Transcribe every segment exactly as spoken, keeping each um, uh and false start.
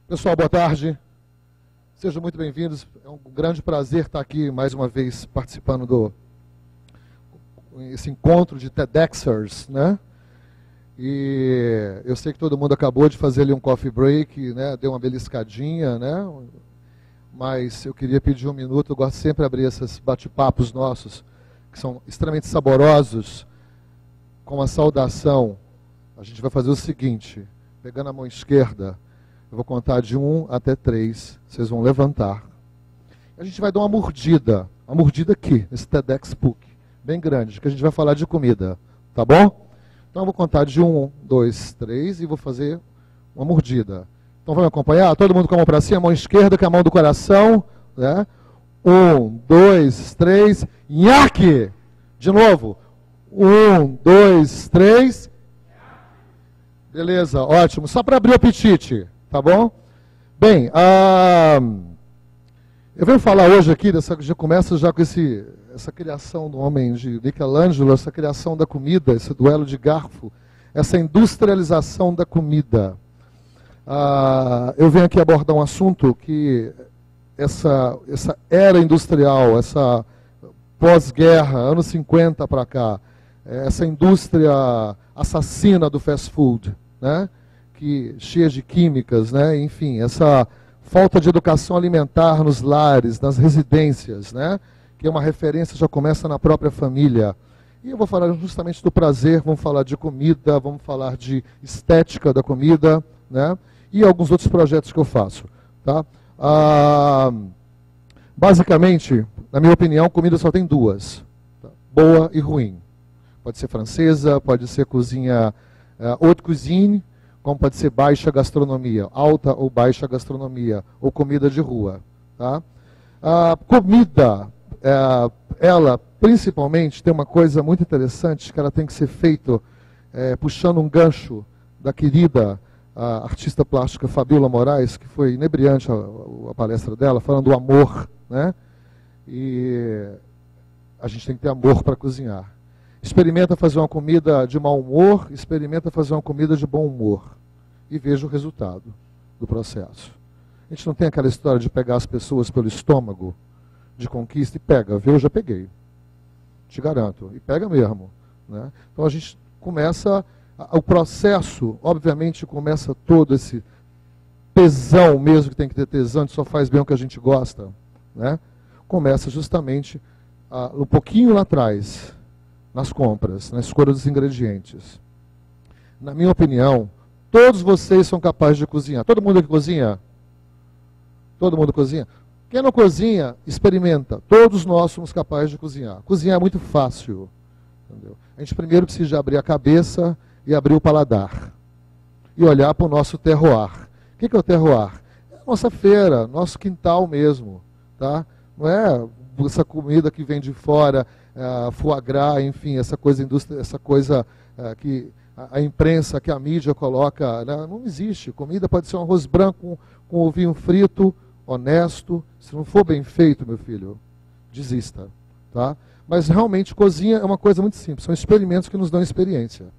Pessoal, boa tarde. Sejam muito bem-vindos. É um grande prazer estar aqui mais uma vez participando do esse encontro de TEDxers, né? E eu sei que todo mundo acabou de fazer ali um coffee break, né? Deu uma beliscadinha, né? Mas eu queria pedir um minuto. Eu gosto sempre de abrir esses bate-papos nossos, que são extremamente saborosos, com uma saudação. A gente vai fazer o seguinte, pegando a mão esquerda, eu vou contar de um até três, vocês vão levantar. A gente vai dar uma mordida, uma mordida aqui, nesse TEDx Book, bem grande, que a gente vai falar de comida, tá bom? Então eu vou contar de um, dois, três e vou fazer uma mordida. Então vamos acompanhar? Todo mundo com a mão para cima, a mão esquerda, com a mão do coração, né? Um, dois, três, nhaque! De novo. Um, dois, três. Beleza, ótimo. Só para abrir o apetite. Tá bom? Bem, ah, eu venho falar hoje aqui, dessa, já começa já com esse, essa criação do homem de Michelangelo, essa criação da comida, esse duelo de garfo, essa industrialização da comida. Ah, eu venho aqui abordar um assunto que essa, essa era industrial, essa pós-guerra, anos cinquenta para cá, essa indústria assassina do fast food, né? Que, cheia de químicas, né? Enfim, essa falta de educação alimentar nos lares, nas residências, né? Que é uma referência, já começa na própria família. E eu vou falar justamente do prazer, vamos falar de comida, vamos falar de estética da comida, né? E alguns outros projetos que eu faço. Tá? Ah, basicamente, na minha opinião, comida só tem duas, tá? Boa e ruim. Pode ser francesa, pode ser cozinha uh, haute cuisine, como pode ser baixa gastronomia, alta ou baixa gastronomia, ou comida de rua. Tá? A comida, é, ela principalmente tem uma coisa muito interessante, que ela tem que ser feita é, puxando um gancho da querida a artista plástica Fabiola Moraes, que foi inebriante a, a palestra dela, falando do amor, né? E a gente tem que ter amor para cozinhar. Experimenta fazer uma comida de mau humor, experimenta fazer uma comida de bom humor. E veja o resultado do processo. A gente não tem aquela história de pegar as pessoas pelo estômago, de conquista, e pega, viu? Eu já peguei. Te garanto. E pega mesmo. Né? Então a gente começa, o processo, obviamente, começa todo esse tesão mesmo, que tem que ter tesão, a gente só faz bem o que a gente gosta. Né? Começa justamente uh, um pouquinho lá atrás, nas compras, na escolha dos ingredientes. Na minha opinião, todos vocês são capazes de cozinhar. Todo mundo aqui cozinha? Todo mundo cozinha? Quem não cozinha, experimenta. Todos nós somos capazes de cozinhar. Cozinhar é muito fácil. Entendeu? A gente primeiro precisa abrir a cabeça e abrir o paladar. E olhar para o nosso terroir. O que é o terroir? É a nossa feira, nosso quintal mesmo. Tá? Não é essa comida que vem de fora, Uh, foie gras, enfim, essa coisa, indústria, essa coisa uh, que a, a imprensa, que a mídia coloca, né? Não existe. Comida pode ser um arroz branco com, com ovinho frito, honesto. Se não for bem feito, meu filho, desista. Tá? Mas realmente cozinha é uma coisa muito simples, são experimentos que nos dão experiência.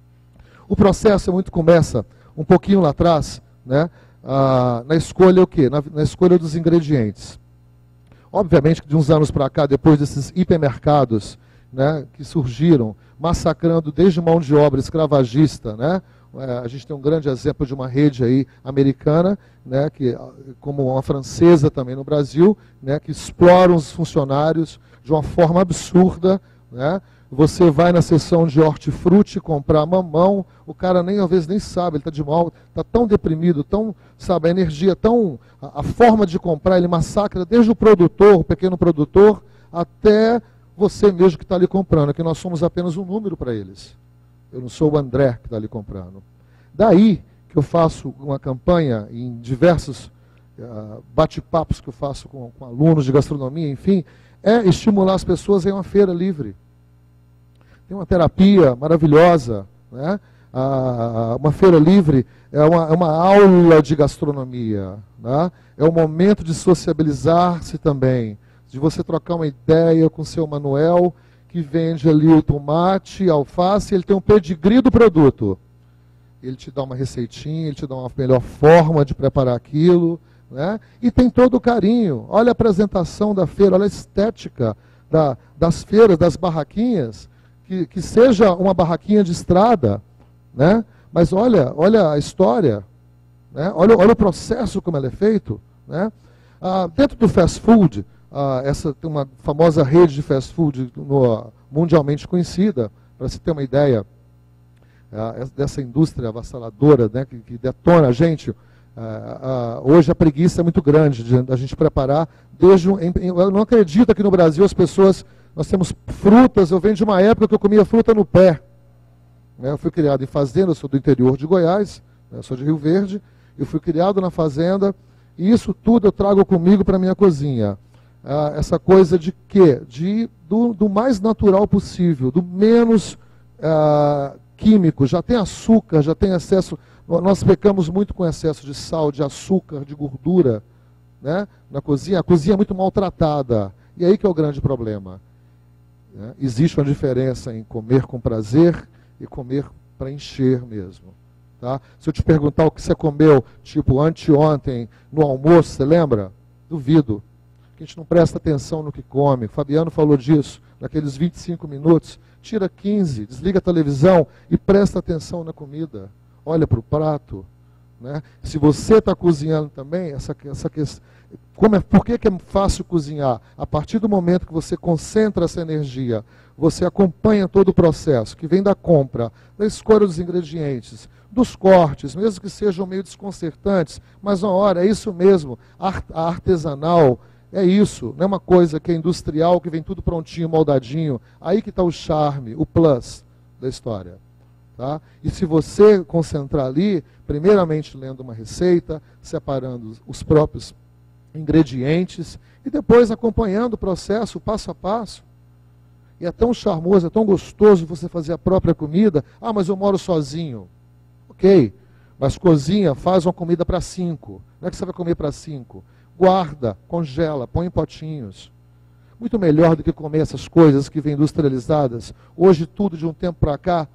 O processo é muito, começa um pouquinho lá atrás, né? uh, na escolha o quê? Na, na escolha dos ingredientes. Obviamente que de uns anos para cá, depois desses hipermercados, né, que surgiram, massacrando desde mão de obra escravagista, né, é, a gente tem um grande exemplo de uma rede aí americana, né, que, como uma francesa também no Brasil, né, que exploram os funcionários de uma forma absurda. Né. Você vai na seção de hortifruti comprar mamão, o cara nem às vezes nem sabe, ele está de mal, está tão deprimido, tão, sabe, a energia tão, a, a forma de comprar, ele massacra desde o produtor, o pequeno produtor, até você mesmo que está ali comprando, que nós somos apenas um número para eles. Eu não sou o André que está ali comprando. Daí que eu faço uma campanha em diversos uh, bate-papos que eu faço com, com alunos de gastronomia, enfim, é estimular as pessoas em uma feira livre. Tem uma terapia maravilhosa, né? Ah, uma feira livre é uma, é uma aula de gastronomia, né? É um momento de sociabilizar-se também, de você trocar uma ideia com o seu Manuel, que vende ali o tomate, a alface, ele tem um pedigree do produto. ele te dá uma receitinha, ele te dá uma melhor forma de preparar aquilo, né? E tem todo o carinho. Olha a apresentação da feira, olha a estética da, das feiras, das barraquinhas, que, que seja uma barraquinha de estrada, né? Mas olha, olha a história, né? olha, olha o processo como ele é feito, né? Ah, dentro do fast food, ah, essa tem uma famosa rede de fast food no, mundialmente conhecida, para se ter uma ideia ah, dessa indústria avassaladora, né, que, que detona a gente. Ah, ah, hoje a preguiça é muito grande de a gente preparar. Desde um, em, eu não acredito que no Brasil as pessoas, nós temos frutas, eu venho de uma época que eu comia fruta no pé. Né, eu fui criado em fazenda, eu sou do interior de Goiás, né, eu sou de Rio Verde, eu fui criado na fazenda, e isso tudo eu trago comigo para a minha cozinha. Ah, essa coisa de quê? De, do, do mais natural possível, do menos ah, químico. Já tem açúcar, já tem excesso. Nós pecamos muito com excesso de sal, de açúcar, de gordura, né, na cozinha. A cozinha é muito maltratada. E aí que é o grande problema. Né? Existe uma diferença em comer com prazer e comer para encher mesmo. Tá? Se eu te perguntar o que você comeu, tipo, anteontem, no almoço, você lembra? Duvido. Que a gente não presta atenção no que come. O Fabiano falou disso, naqueles vinte e cinco minutos. Tira quinze, desliga a televisão e presta atenção na comida. Olha para o prato. Né? Se você está cozinhando também, essa, essa questão, como é, por que, que é fácil cozinhar? A partir do momento que você concentra essa energia, você acompanha todo o processo, que vem da compra, da escolha dos ingredientes, dos cortes, mesmo que sejam meio desconcertantes, mas na hora, é isso mesmo, a artesanal, é isso, não é uma coisa que é industrial, que vem tudo prontinho, moldadinho. Aí que está o charme, o plus da história. Tá? E se você concentrar ali, primeiramente lendo uma receita, separando os próprios ingredientes, e depois acompanhando o processo, passo a passo. E é tão charmoso, é tão gostoso você fazer a própria comida. Ah, mas eu moro sozinho. Ok, mas cozinha, faz uma comida para cinco. Não é que você vai comer para cinco. Guarda, congela, põe em potinhos. Muito melhor do que comer essas coisas que vêm industrializadas. Hoje tudo de um tempo para cá,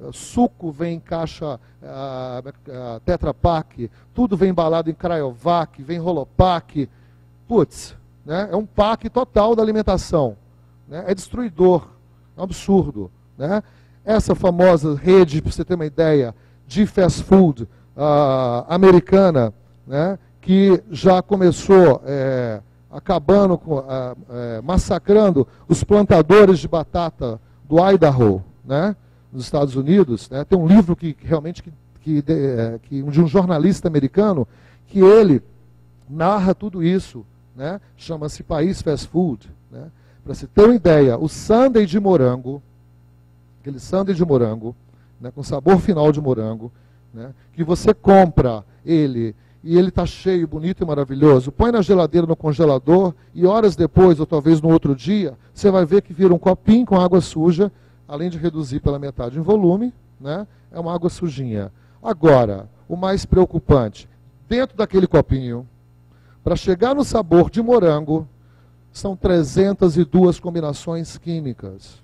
suco vem em caixa uh, uh, Tetra Pak, tudo vem embalado em Cryovac, vem Rolopac. Putz, né? É um pack total da alimentação. Né? É destruidor, é um absurdo. Né? Essa famosa rede, para você ter uma ideia, de fast food uh, americana, né? Que já começou é, acabando, com, é, é, massacrando os plantadores de batata do Idaho, né, nos Estados Unidos. Né, tem um livro que realmente que, que, é, que, de um jornalista americano que ele narra tudo isso, né, chama-se País Fast Food. Né, para se ter uma ideia, o sundae de morango, aquele sundae de morango, né, com sabor final de morango, né, que você compra ele e ele está cheio, bonito e maravilhoso, põe na geladeira, no congelador, e horas depois, ou talvez no outro dia, você vai ver que vira um copinho com água suja, além de reduzir pela metade em volume, né? É uma água sujinha. Agora, o mais preocupante, dentro daquele copinho, para chegar no sabor de morango, são trezentas e duas combinações químicas.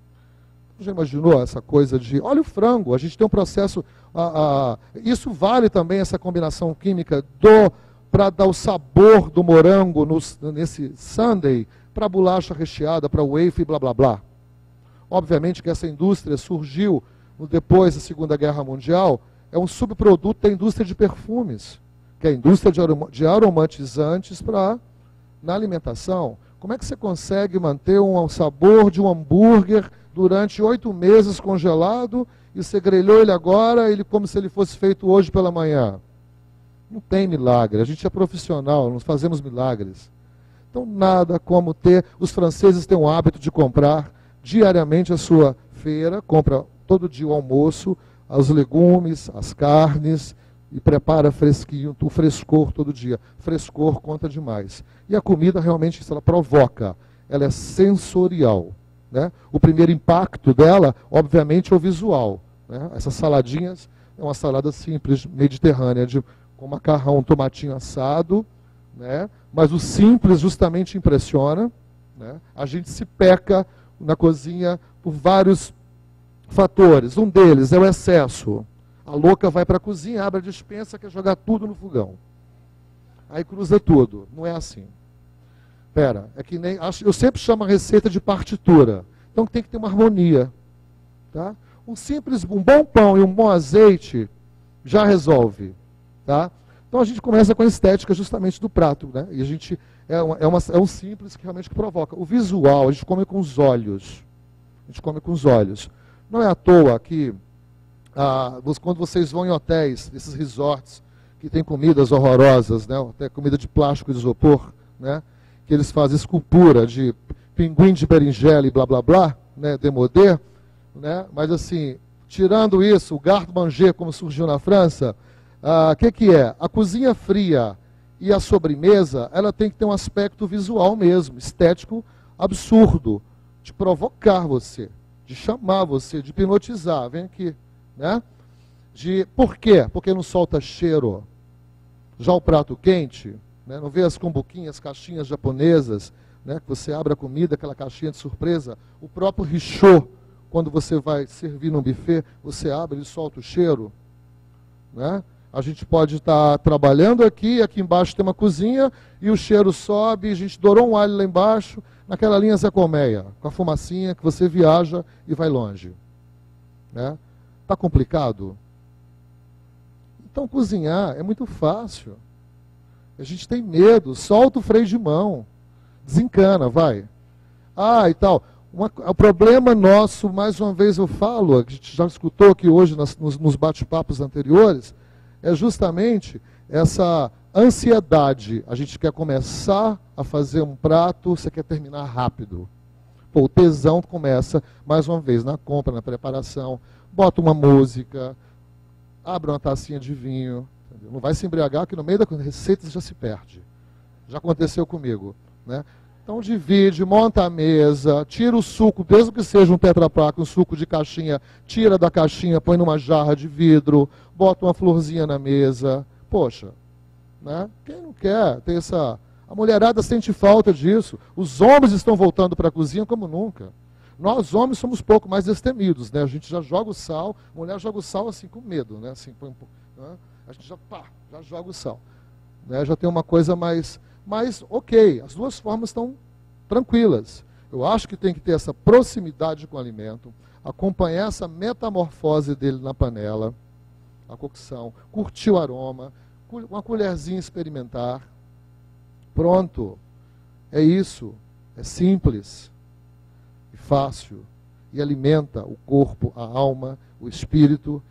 Já imaginou essa coisa de... Olha o frango, a gente tem um processo... Ah, ah, isso vale também, essa combinação química, para dar o sabor do morango no, nesse sundae, para a bolacha recheada, para o wafer e blá blá blá. Obviamente que essa indústria surgiu depois da Segunda Guerra Mundial, é um subproduto da indústria de perfumes, que é a indústria de, aroma, de aromatizantes para na alimentação. Como é que você consegue manter um, um sabor de um hambúrguer durante oito meses congelado, e você grelhou ele agora, ele como se ele fosse feito hoje pela manhã? Não tem milagre, a gente é profissional, nós fazemos milagres. Então nada como ter, os franceses têm o hábito de comprar diariamente a sua feira, compra todo dia o almoço, os legumes, as carnes, e prepara fresquinho, o frescor todo dia. Frescor conta demais. E a comida realmente, ela provoca, ela é sensorial. Né? O primeiro impacto dela, obviamente, é o visual. Né? Essas saladinhas, é uma salada simples, mediterrânea, de, com macarrão, um tomatinho assado, né? Mas o simples justamente impressiona. Né? A gente se peca na cozinha por vários fatores. Um deles é o excesso. A louca vai para a cozinha, abre a despensa, quer jogar tudo no fogão. Aí cruza tudo. Não é assim. Pera, é que nem. Eu sempre chamo a receita de partitura. Então tem que ter uma harmonia. Tá? Um simples, um bom pão e um bom azeite já resolve. Tá? Então a gente começa com a estética justamente do prato. Né? E a gente é, uma, é, uma, é um simples que realmente provoca. O visual, a gente come com os olhos. A gente come com os olhos. Não é à toa que ah, quando vocês vão em hotéis, esses resorts, que tem comidas horrorosas, né? Até comida de plástico e de isopor, né? Que eles fazem escultura de pinguim de berinjela e blá blá blá, né? Demodé, né? Mas assim, tirando isso, o garde-manger como surgiu na França, o ah, que, que é? A cozinha fria e a sobremesa, ela tem que ter um aspecto visual mesmo, estético absurdo, de provocar você, de chamar você, de hipnotizar. Vem aqui, né? De, por quê? Porque não solta cheiro. Já o prato quente, né? Não vê as cumbuquinhas, caixinhas japonesas, né? Que você abre a comida, aquela caixinha de surpresa. O próprio richô, quando você vai servir num buffet, você abre e solta o cheiro. Né? A gente pode estar trabalhando aqui, aqui embaixo tem uma cozinha, e o cheiro sobe, a gente dourou um alho lá embaixo, naquela linha Zé Colmeia, com a fumacinha que você viaja e vai longe. Né? Tá complicado? Então, cozinhar é muito fácil. A gente tem medo, solta o freio de mão, desencana, vai. Ah, e tal. Uma, o problema nosso, mais uma vez eu falo, a gente já escutou aqui hoje nas, nos, nos bate-papos anteriores, é justamente essa ansiedade. A gente quer começar a fazer um prato, você quer terminar rápido. Pô, o tesão começa, mais uma vez, na compra, na preparação. Bota uma música, abre uma tacinha de vinho, entendeu? Não vai se embriagar, que no meio da receita já se perde. Já aconteceu comigo. Né? Então divide, monta a mesa, tira o suco, mesmo que seja um Tetra Pak, um suco de caixinha, tira da caixinha, põe numa jarra de vidro, bota uma florzinha na mesa. Poxa, né? Quem não quer ter essa... A mulherada sente falta disso. Os homens estão voltando para a cozinha como nunca. Nós, homens, somos pouco mais destemidos, né? A gente já joga o sal, a mulher joga o sal assim com medo, né? Assim, põe um pouco, né? A gente já, pá, já joga o sal. Né? Já tem uma coisa mais... Mas, ok, as duas formas estão tranquilas. Eu acho que tem que ter essa proximidade com o alimento, acompanhar essa metamorfose dele na panela, a cocção, curtir o aroma, uma colherzinha experimentar. Pronto. É isso. É simples. Fácil, e alimenta o corpo, a alma, o espírito,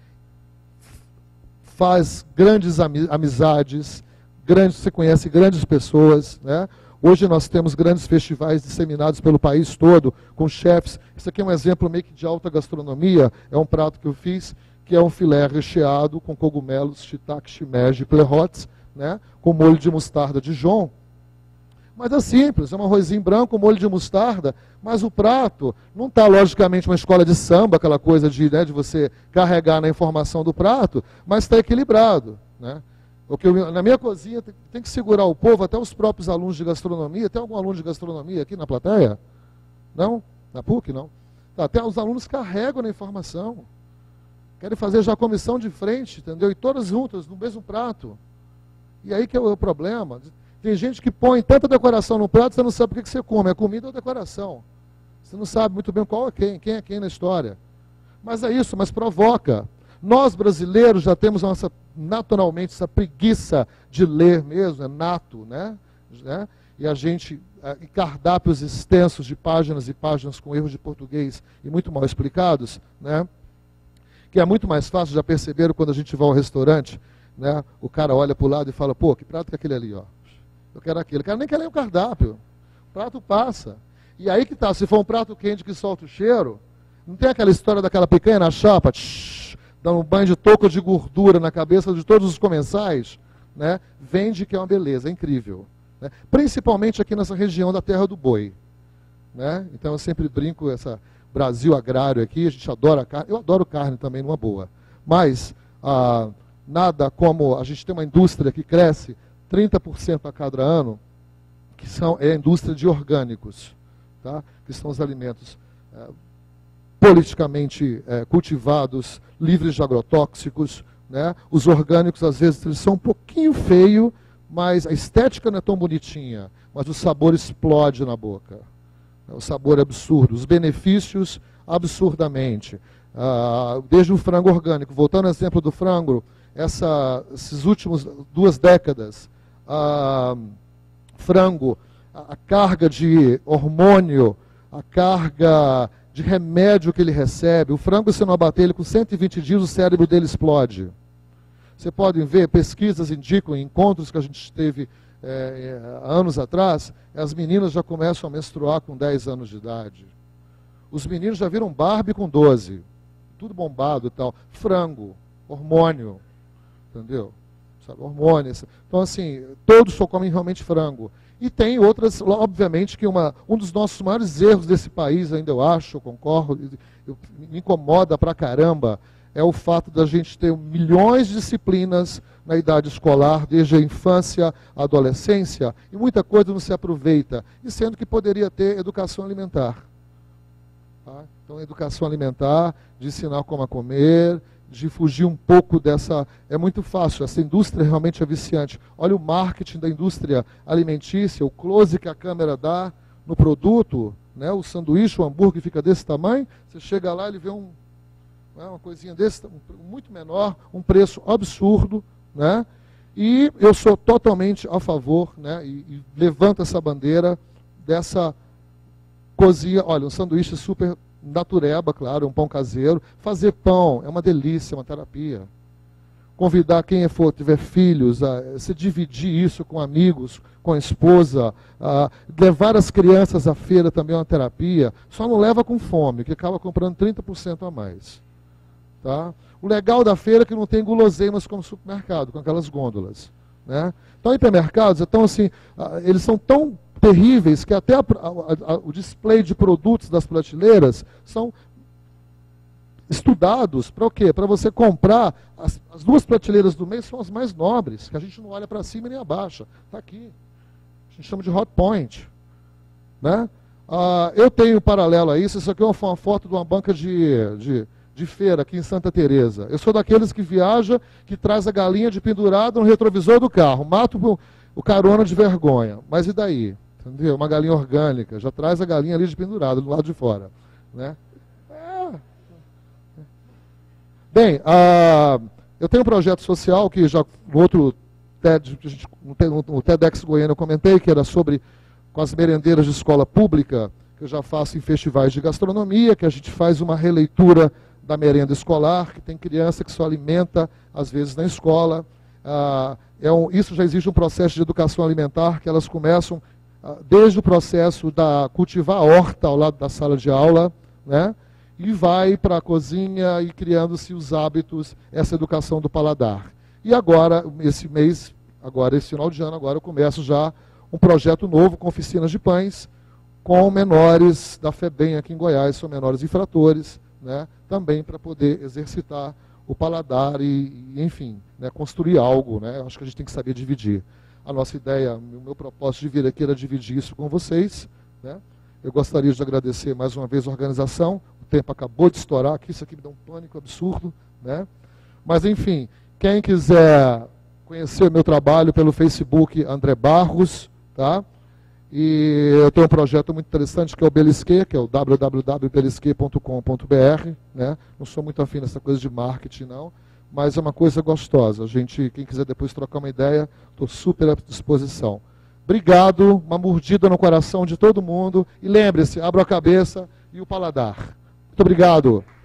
faz grandes amizades, grandes, você conhece grandes pessoas. Né? Hoje nós temos grandes festivais disseminados pelo país todo, com chefes. Isso aqui é um exemplo meio que de alta gastronomia, é um prato que eu fiz, que é um filé recheado com cogumelos, shiitake, shimeji, pleurotes, né? Com molho de mostarda Dijon. Mas é simples, é um arrozinho branco, molho de mostarda, mas o prato não está, logicamente, uma escola de samba, aquela coisa de, né, de você carregar na informação do prato, mas está equilibrado. Né? Porque eu, na minha cozinha tem, tem que segurar o povo, até os próprios alunos de gastronomia. Tem algum aluno de gastronomia aqui na plateia? Não? Na P U C, não? Tá, até os alunos carregam na informação. Querem fazer já a comissão de frente, entendeu? E todas juntas, no mesmo prato. E aí que é o problema. Tem gente que põe tanta decoração no prato, você não sabe o que você come, é comida ou decoração. Você não sabe muito bem qual é quem, quem é quem na história. Mas é isso, mas provoca. Nós, brasileiros, já temos nossa, naturalmente essa preguiça de ler mesmo, é nato, né? né? E a gente, e cardápios extensos de páginas e páginas com erros de português e muito mal explicados, né? Que é muito mais fácil, já perceberam, quando a gente vai ao restaurante, né? O cara olha para o lado e fala, pô, que prato que é aquele ali, ó. Eu quero aquilo. O cara nem quer ler o cardápio. O prato passa. E aí que tá, se for um prato quente que solta o cheiro, não tem aquela história daquela picanha na chapa, tsh, dando um banho de touca de gordura na cabeça de todos os comensais, né? Vende que é uma beleza, é incrível. Né? Principalmente aqui nessa região da Terra do Boi. Né? Então eu sempre brinco, essa Brasil agrário aqui, a gente adora carne. Eu adoro carne também, numa boa. Mas ah, nada como a gente tem uma indústria que cresce trinta por cento a cada ano, que são, é a indústria de orgânicos, tá? Que são os alimentos é, politicamente é, cultivados, livres de agrotóxicos, né? Os orgânicos, às vezes, eles são um pouquinho feios, mas a estética não é tão bonitinha, mas o sabor explode na boca. O sabor é absurdo, os benefícios absurdamente. Ah, desde o frango orgânico, voltando ao exemplo do frango, essa, esses últimos duas décadas, ah, frango, a, a carga de hormônio, a carga de remédio que ele recebe, o frango, se não abater ele com cento e vinte dias, o cérebro dele explode. Vocês podem ver, pesquisas indicam, em encontros que a gente teve é, é, anos atrás, as meninas já começam a menstruar com dez anos de idade. Os meninos já viram Barbie com doze. Tudo bombado e tal. Frango, hormônio, entendeu? Sabe, hormônio. Então, assim, todos só comem realmente frango. E tem outras, obviamente, que uma, um dos nossos maiores erros desse país, ainda eu acho, eu concordo, eu, me incomoda pra caramba, é o fato da gente ter milhões de disciplinas na idade escolar, desde a infância à adolescência, e muita coisa não se aproveita, e sendo que poderia ter educação alimentar. Tá? Então, educação alimentar, de ensinar como a comer, de fugir um pouco dessa... É muito fácil, essa indústria realmente é viciante. Olha o marketing da indústria alimentícia, o close que a câmera dá no produto, né? O sanduíche, o hambúrguer fica desse tamanho, você chega lá, ele vê um... uma coisinha desse, muito menor, um preço absurdo, né? E eu sou totalmente a favor, né? E, e levanto essa bandeira dessa cozinha. Olha, um sanduíche super natureba, claro, um pão caseiro. Fazer pão é uma delícia, é uma terapia. Convidar quem for, tiver filhos, a se dividir isso com amigos, com a esposa, a levar as crianças à feira também é uma terapia. Só não leva com fome, que acaba comprando trinta por cento a mais. Tá? O legal da feira é que não tem guloseimas como supermercado, com aquelas gôndolas. Né? Então, hipermercados, então, assim, eles são tão terríveis que até a, a, a, o display de produtos das prateleiras são estudados para o quê? Para você comprar, as, as duas prateleiras do meio são as mais nobres, que a gente não olha para cima nem abaixa. Está aqui. A gente chama de hot point. Né? Ah, eu tenho paralelo a isso, isso aqui é uma, uma foto de uma banca de... de de feira aqui em Santa Teresa. Eu sou daqueles que viaja, que traz a galinha de pendurada no retrovisor do carro. Mato o, o carona de vergonha. Mas e daí? Entendeu? Uma galinha orgânica. Já traz a galinha ali de pendurada, do lado de fora. Né? É. Bem, ah, eu tenho um projeto social que já no outro TED, no TEDx Goiânia eu comentei, que era sobre com as merendeiras de escola pública, que eu já faço em festivais de gastronomia, que a gente faz uma releitura da merenda escolar, que tem criança que só alimenta, às vezes, na escola. Ah, é um, isso já existe um processo de educação alimentar, que elas começam ah, desde o processo da cultivar a horta ao lado da sala de aula, né, e vai para a cozinha e criando-se os hábitos, essa educação do paladar. E agora, esse mês, agora esse final de ano, agora eu começo já um projeto novo com oficinas de pães, com menores da FEBEM aqui em Goiás, são menores infratores, né, também para poder exercitar o paladar e, e enfim, né, construir algo. Né, acho que a gente tem que saber dividir. A nossa ideia, o meu propósito de vir aqui era dividir isso com vocês. Né. Eu gostaria de agradecer mais uma vez a organização. O tempo acabou de estourar aqui, isso aqui me dá um pânico absurdo. Né. Mas, enfim, quem quiser conhecer o meu trabalho pelo Facebook, André Barros, tá? E eu tenho um projeto muito interessante que é o Belisquet, que é o w w w ponto belisquet ponto com ponto b r. Né? Não sou muito afim nessa coisa de marketing, não, mas é uma coisa gostosa. A gente, quem quiser depois trocar uma ideia, estou super à disposição. Obrigado, uma mordida no coração de todo mundo. E lembre-se, abra a cabeça e o paladar. Muito obrigado.